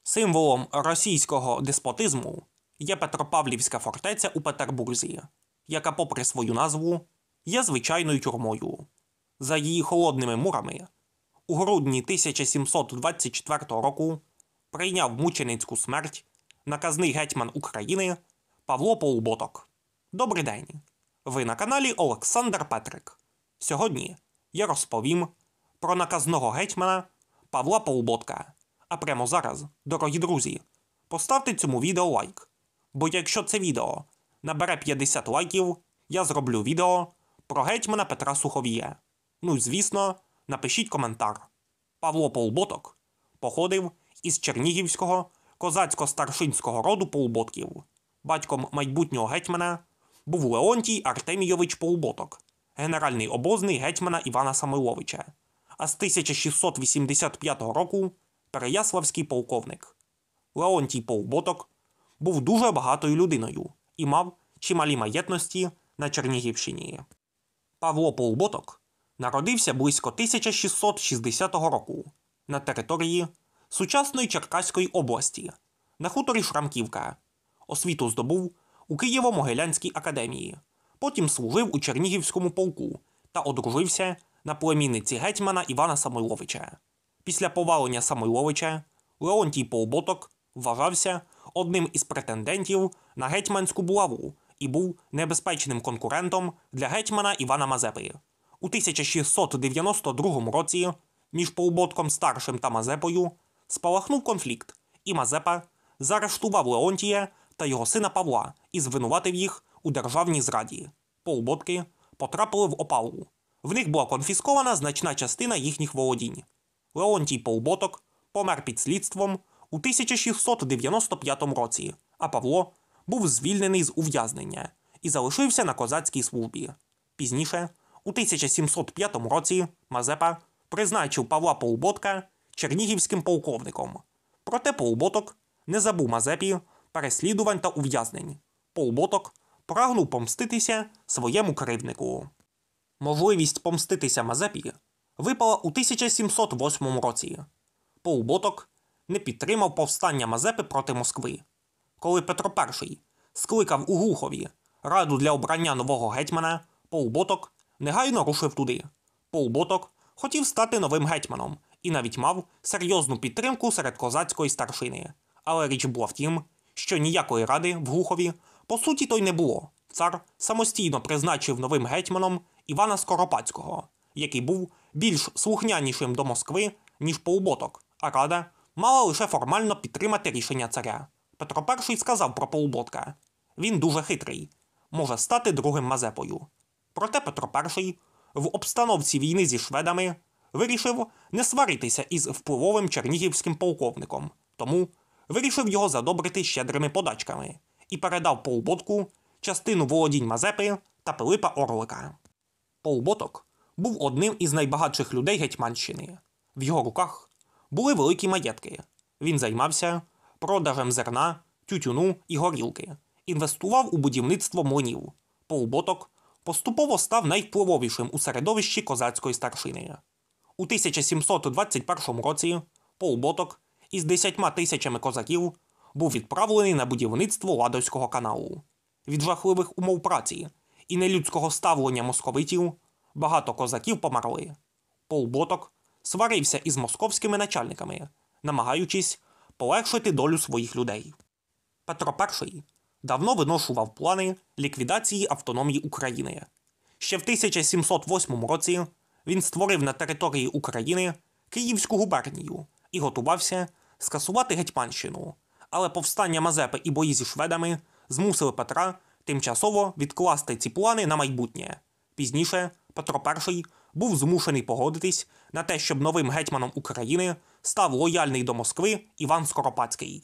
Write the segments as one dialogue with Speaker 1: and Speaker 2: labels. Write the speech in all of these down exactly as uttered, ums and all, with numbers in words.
Speaker 1: Символом російського деспотизму є Петропавлівська фортеця у Петербурзі, яка, попри свою назву, є звичайною тюрмою. За її холодними мурами у грудні тисяча сімсот двадцять четвертого року прийняв мученицьку смерть наказний гетьман України Павло Полуботок. Добрий день! Ви на каналі Олександр Петрик. Сьогодні я розповім про наказного гетьмана Павла Полуботка. А прямо зараз, дорогі друзі, поставте цьому відео лайк. Бо якщо це відео набере п'ятдесят лайків, я зроблю відео про гетьмана Петра Суховія. Ну і, звісно, напишіть коментар. Павло Полуботок походив із чернігівського козацько-старшинського роду Полуботків. Батьком майбутнього гетьмана був Леонтій Артемійович Полуботок, генеральний обозний гетьмана Івана Самойловича, а з тисяча шістсот вісімдесят п'ятого року переяславський полковник. Леонтій Полуботок був дуже багатою людиною і мав чималі маєтності на Чернігівщині. Павло Полуботок народився близько тисяча шістсот шістдесятого року на території сучасної Черкаської області, на хуторі Шрамківка. Освіту здобув у Києво-Могилянській академії, потім служив у Чернігівському полку та одружився на племінниці гетьмана Івана Самойловича. Після повалення Самойловича Леонтій Полуботок вважався одним із претендентів на гетьманську булаву і був небезпечним конкурентом для гетьмана Івана Мазепи. У тисяча шістсот дев'яносто другому році між Полуботком старшим та Мазепою спалахнув конфлікт, і Мазепа заарештував Леонтія та його сина Павла і звинуватив їх у державній зраді. Полуботки потрапили в опалу. В них була конфіскована значна частина їхніх володінь. Леонтій Полуботок помер під слідством у тисяча шістсот дев'яносто п'ятому році, а Павло був звільнений з ув'язнення і залишився на козацькій службі. Пізніше, у тисяча сімсот п'ятому році, Мазепа призначив Павла Полуботка чернігівським полковником. Проте Полуботок не забув Мазепі переслідувань та ув'язнень. Полуботок прагнув помститися своєму кривднику. Можливість помститися Мазепі випала у тисяча сімсот восьмому році. Полуботок не підтримав повстання Мазепи проти Москви. Коли Петро І скликав у Глухові раду для обрання нового гетьмана, Полуботок негайно рушив туди. Полуботок хотів стати новим гетьманом і навіть мав серйозну підтримку серед козацької старшини. Але річ була в тім, що ніякої ради в Глухові по суті то й не було. Цар самостійно призначив новим гетьманом Івана Скоропадського, який був більш слухнянішим до Москви, ніж Полуботок, а рада мала лише формально підтримати рішення царя. Петро І сказав про Полуботка: «Він дуже хитрий, може стати другим Мазепою». Проте Петро І в обстановці війни зі шведами вирішив не сваритися із впливовим чернігівським полковником, тому вирішив його задобрити щедрими подачками і передав Полуботку частину володінь Мазепи та Пилипа Орлика. Полуботок був одним із найбагатших людей Гетьманщини. В його руках були великі маєтки. Він займався продажем зерна, тютюну і горілки, інвестував у будівництво млинів. Полуботок поступово став найвпливовішим у середовищі козацької старшини. У тисяча сімсот двадцять першому році Полуботок із десятьма тисячами козаків був відправлений на будівництво Ладозького каналу. Від жахливих умов праці і нелюдського ставлення московитів багато козаків померли. Полуботок сварився із московськими начальниками, намагаючись полегшити долю своїх людей. Петро І давно виношував плани ліквідації автономії України. Ще в тисяча сімсот восьмому році він створив на території України Київську губернію і готувався скасувати Гетьманщину. Але повстання Мазепи і бої зі шведами змусили Петра тимчасово відкласти ці плани на майбутнє. Пізніше Петро І був змушений погодитись на те, щоб новим гетьманом України став лояльний до Москви Іван Скоропадський.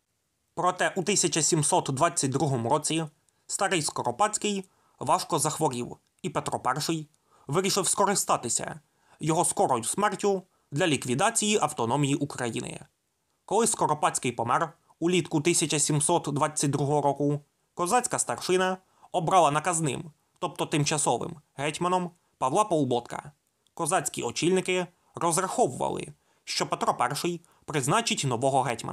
Speaker 1: Проте у тисяча сімсот двадцять другому році старий Скоропадський важко захворів, і Петро І вирішив скористатися його скорою смертю для ліквідації автономії України. Коли Скоропадський помер улітку тисяча сімсот двадцять другого року, козацька старшина обрала наказним, тобто тимчасовим, гетьманом Павла Полуботка. Козацькі очільники розраховували, що Петро І призначить нового гетьмана,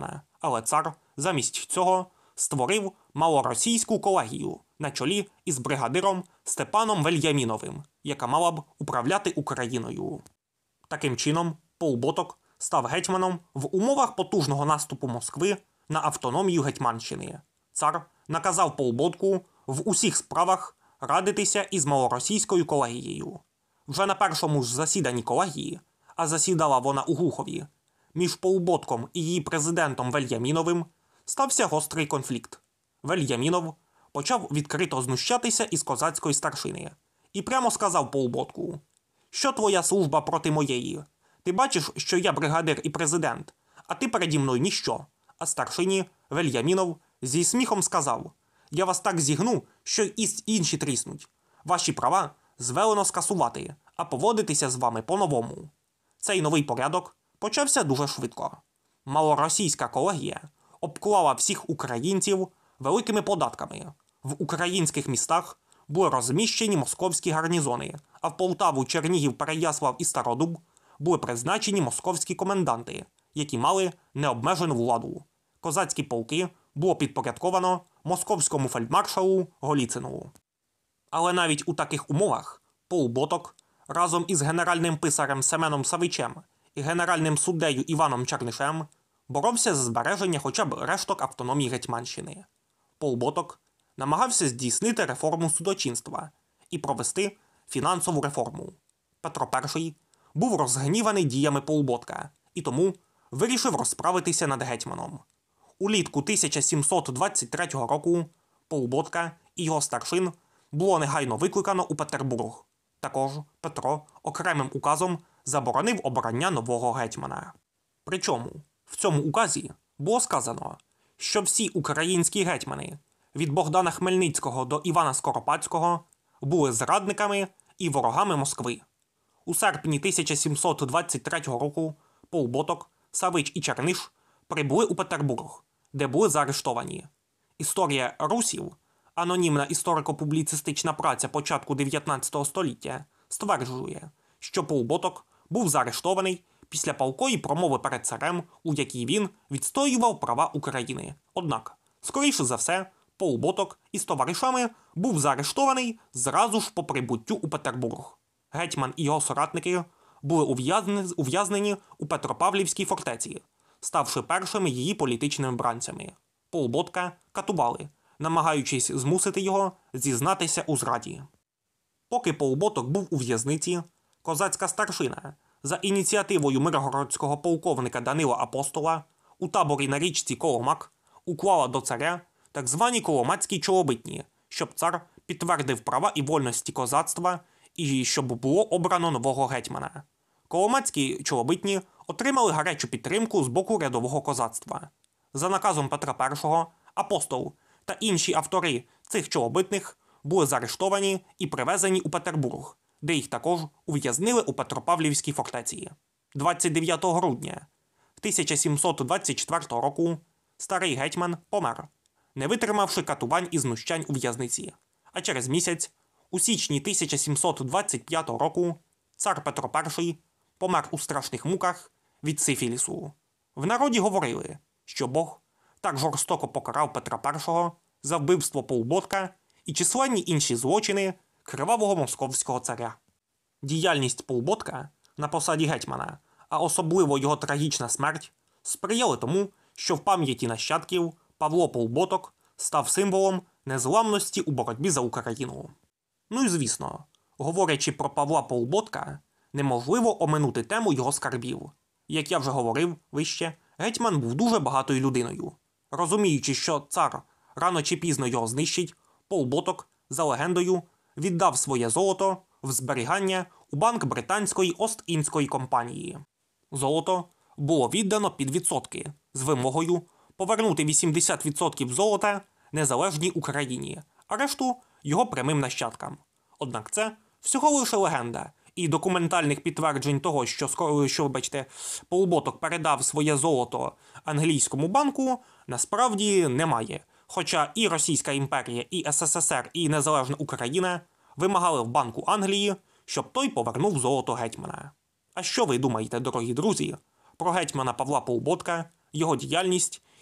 Speaker 1: Але цар замість цього створив малоросійську колегію на чолі із бригадиром Степаном Вельяміновим, яка мала б управляти Україною. Таким чином, Полуботок став гетьманом в умовах потужного наступу Москви на автономію Гетьманщини. Цар наказав Полуботку в усіх справах радитися із малоросійською колегією. Вже на першому ж засіданні колегії, а засідала вона у Глухові, між Полуботком і її президентом Вельяміновим стався гострий конфлікт. Вельямінов почав відкрито знущатися із козацької старшини і прямо сказав Полуботку: «Що твоя служба проти моєї? Ти бачиш, що я бригадир і президент, а ти переді мною ніщо». А старшині Вельямінов зі сміхом сказав: «Я вас так зігну, що й інші тріснуть. Ваші права звелено скасувати, а поводитися з вами по-новому». Цей новий порядок почався дуже швидко. Малоросійська колегія обклала всіх українців великими податками. В українських містах були розміщені московські гарнізони, а в Полтаву, Чернігів, Переяслав і Стародуб були призначені московські коменданти, які мали необмежену владу. Козацькі полки було підпорядковано московському фельдмаршалу Голіцину. Але навіть у таких умовах Полуботок разом із генеральним писарем Семеном Савичем і генеральним суддею Іваном Чернишем боровся за збереження хоча б решток автономії Гетьманщини. Полуботок намагався здійснити реформу судочинства і провести фінансову реформу. Петро І був розгніваний діями Полуботка і тому вирішив розправитися над гетьманом. Улітку тисяча сімсот двадцять третього року Полуботка і його старшин було негайно викликано у Петербург. Також Петро окремим указом заборонив обрання нового гетьмана. Причому в цьому указі було сказано, що всі українські гетьмани від Богдана Хмельницького до Івана Скоропадського були зрадниками і ворогами Москви. У серпні тисяча сімсот двадцять третього року Полуботок, Савич і Черниш прибули у Петербург, де були заарештовані. Історія русів, анонімна історико-публіцистична праця початку дев'ятнадцятого століття, стверджує, що Полуботок був заарештований після палкої промови перед царем, у якій він відстоював права України. Однак, скоріше за все, Полуботок із товаришами був заарештований зразу ж по прибуттю у Петербург. Гетьман і його соратники були ув'язнені у Петропавлівській фортеці, ставши першими її політичними бранцями. Полуботка катували, намагаючись змусити його зізнатися у зраді. Поки Полуботок був у в'язниці, козацька старшина за ініціативою миргородського полковника Данила Апостола у таборі на річці Коломак уклала до царя так звані коломацькі чолобитні, щоб цар підтвердив права і вольності козацтва і щоб було обрано нового гетьмана. Коломацькі чолобитні отримали гарячу підтримку з боку рядового козацтва. За наказом Петра І Апостол та інші автори цих чолобитних були заарештовані і привезені у Петербург, де їх також ув'язнили у Петропавлівській фортеці. двадцять дев'ятого грудня тисяча сімсот двадцять четвертого року старий гетьман помер, не витримавши катувань і знущань у в'язниці. А через місяць, у січні тисяча сімсот двадцять п'ятого року, цар Петро І помер у страшних муках від сифілісу. В народі говорили, що Бог так жорстоко покарав Петра І за вбивство Полуботка і численні інші злочини кривавого московського царя. Діяльність Полуботка на посаді гетьмана, а особливо його трагічна смерть, сприяли тому, що в пам'яті нащадків Павло Полуботок став символом незламності у боротьбі за Україну. Ну і звісно, говорячи про Павла Полуботка, неможливо оминути тему його скарбів. Як я вже говорив вище, гетьман був дуже багатою людиною. Розуміючи, що цар рано чи пізно його знищить, Полуботок, за легендою, віддав своє золото в зберігання у банк британської Ост-Індської компанії. Золото було віддано під відсотки з вимогою повернути вісімдесят відсотків золота незалежній Україні, а решту його прямим нащадкам. Однак це всього лише легенда, і документальних підтверджень того, що, що бачите, Полуботок передав своє золото англійському банку, насправді немає. Хоча і Російська імперія, і ес ес ес ер, і незалежна Україна вимагали в Банку Англії, щоб той повернув золото гетьмана. А що ви думаєте, дорогі друзі, про гетьмана Павла Полуботка, його діяльність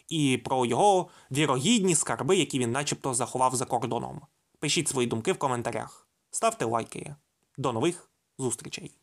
Speaker 1: і про його вірогідні скарби, які він начебто заховав за кордоном. Пишіть свої думки в коментарях, ставте лайки. До нових зустрічей!